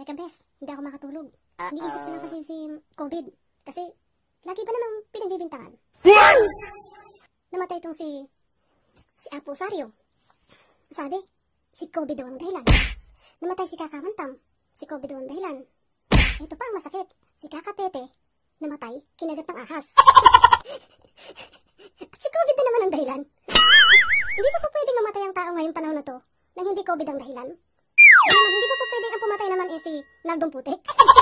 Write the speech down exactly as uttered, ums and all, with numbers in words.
Teka, bes, hindi ako makatulog. Iniisip ko lang kasi si COVID. Kasi, lagi ba namang pinagbibintangan? Namatay itong si, si Apo Sario. Sabi, si COVID daw ang dahilan. Namatay si Kakamantam, si COVID daw ang dahilan. Ito pa ang masakit, si Kakapete, namatay, kinagat ng ahas. At si COVID na naman ang dahilan. Hindi pa po pwedeng mamatay ang tao ngayong panahon na to, nang hindi COVID ang dahilan. Hindi pa po pwedeng ang pumatay naman eh si Naldong Putik.